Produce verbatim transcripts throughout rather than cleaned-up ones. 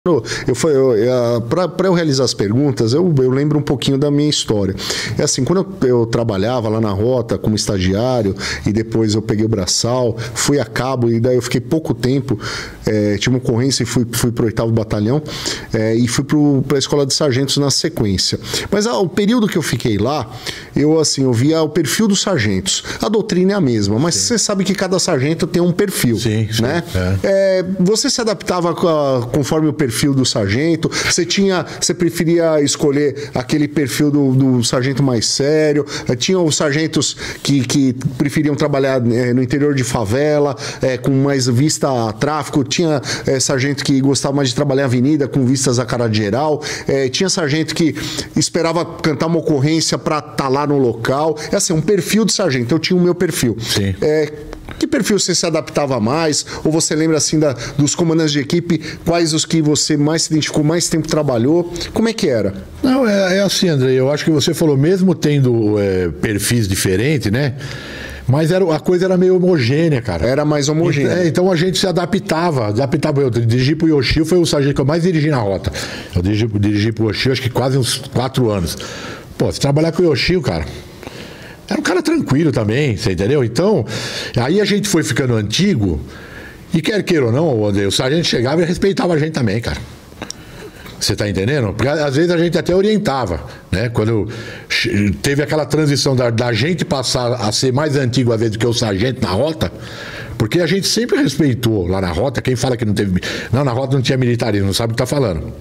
Eu, eu, eu, para eu realizar as perguntas, eu, eu lembro um pouquinho da minha história. É assim, quando eu, eu trabalhava lá na Rota como estagiário e depois eu peguei o braçal, fui a cabo e daí eu fiquei pouco tempo, é, tinha uma ocorrência e fui, fui para o oitavo Batalhão é, e fui para a Escola de Sargentos na sequência. Mas ah, o período que eu fiquei lá, eu assim, eu via o perfil dos sargentos. A doutrina é a mesma, mas sim, você sabe que cada sargento tem um perfil, sim, sim, né? É. É, você se adaptava a, conforme o perfil perfil do sargento, você tinha, você preferia escolher aquele perfil do, do sargento mais sério, tinha os sargentos que, que preferiam trabalhar é, no interior de favela, é, com mais vista a tráfico, tinha é, sargento que gostava mais de trabalhar em avenida, com vistas a cara geral, é, tinha sargento que esperava cantar uma ocorrência para estar tá lá no local, é assim, um perfil de sargento, eu tinha o meu perfil. Sim. É, que perfil você se adaptava mais? Ou você lembra assim da, dos comandantes de equipe, quais os que você mais se identificou, mais tempo trabalhou? Como é que era? Não, é, é assim, André, eu acho que você falou, mesmo tendo é, perfis diferentes, né? Mas era, a coisa era meio homogênea, cara. Era mais homogênea. É, então a gente se adaptava. Adaptava. Eu dirigi pro Yoshio, foi o sargento que eu mais dirigi na rota. Eu dirigi, dirigi pro Yoshio acho que quase uns quatro anos. Pô, se trabalhar com o Yoshio, cara, era um cara tranquilo também, você entendeu? Então, aí a gente foi ficando antigo, e quer queira ou não, o sargento chegava e respeitava a gente também, cara. Você tá entendendo? Porque às vezes a gente até orientava, né? Quando teve aquela transição da, da gente passar a ser mais antigo às vezes do que o sargento na rota, porque a gente sempre respeitou lá na rota, quem fala que não teve... Não, na rota não tinha militarismo, não sabe o que tá falando.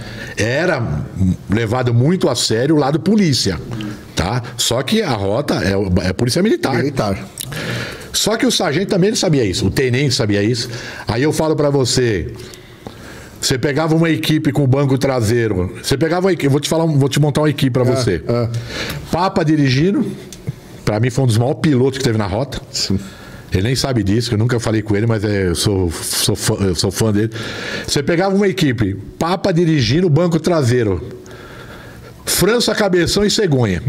Era levado muito a sério o lado polícia, tá? Só que a rota é, é polícia militar. Militar. Só que o sargento também não sabia isso, o tenente sabia isso. Aí eu falo pra você, você pegava uma equipe com banco traseiro, você pegava uma equipe, vou te falar, vou te montar uma equipe pra ah, você. Ah. Papa dirigindo, pra mim foi um dos maiores pilotos que teve na rota. Sim. Ele nem sabe disso, que eu nunca falei com ele, mas é, eu, sou, sou fã, eu sou fã dele. Você pegava uma equipe, Papa dirigindo, banco traseiro, França, Cabeção e Cegonha.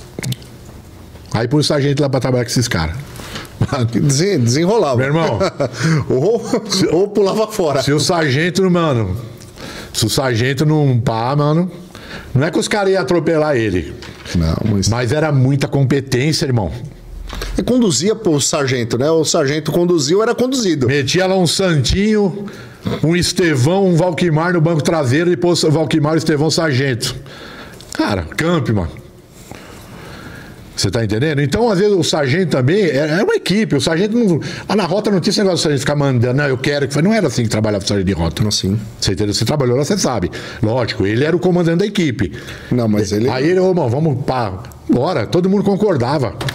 Aí põe o sargento lá pra trabalhar com esses caras. Desenrolava. Meu irmão. ou, ou pulava fora. Se o sargento, mano, se o sargento não pá, mano, não é que os caras iam atropelar ele. Não, mas... mas era muita competência, irmão. E conduzia pro sargento, né? O sargento conduziu, era conduzido. Metia lá um Santinho, um Estevão, um Valquimar no banco traseiro, depois o Valquimar e o Estevão sargento. Cara, camp, mano. Você tá entendendo? Então, às vezes, o sargento também era uma equipe. O sargento não... Lá na rota não tinha esse negócio de sargento ficar mandando, não, eu quero que... Não era assim que trabalhava o sargento de rota. Não, sim. Você entendeu? Você trabalhou lá, você sabe. Lógico, ele era o comandante da equipe. Não, mas ele... Aí ele, ô, irmão, vamos pá... Bora, todo mundo concordava.